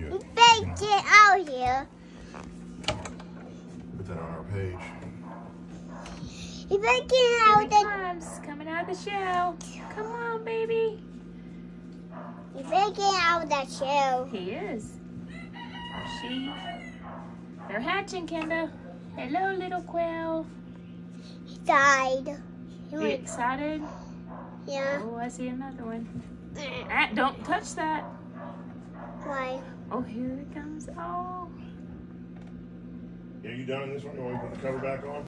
good. You better get out here. Put that on our page. You better get Here out he the. comes, coming out of the shell. Come on, baby. You better get out of that shell. He is. She. They're hatching, Kenda. Hello, little quail. He died. You excited? Yeah. Oh, I see another one. Ah, don't touch that. Why? Oh, here it comes. Oh. Yeah, you done in this one? You want me to put the cover back on?